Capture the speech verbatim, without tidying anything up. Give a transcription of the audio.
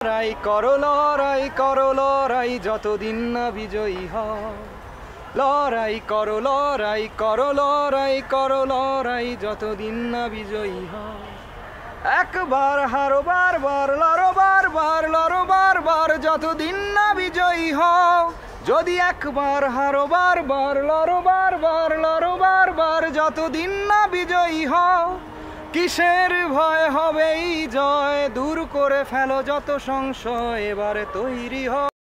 লড়াই করো লড়াই করো লড়াই যতদিন না বিজয়ী হও লড়াই করো লড়াই করো লড়াই করো লড়াই যতদিন না বিজয়ী হও একবার হারো বারবার লড়ো বারবার লড়ো বারবার যতদিন না বিজয়ী হও যদি একবার হারো বারবার লড়ো বারবার লড়ো বারবার যতদিন না বিজয়ী হও কিসের ভয় হবেই জয় দূর করে ফেলো যত সংশয় এবারে তৈরি হও।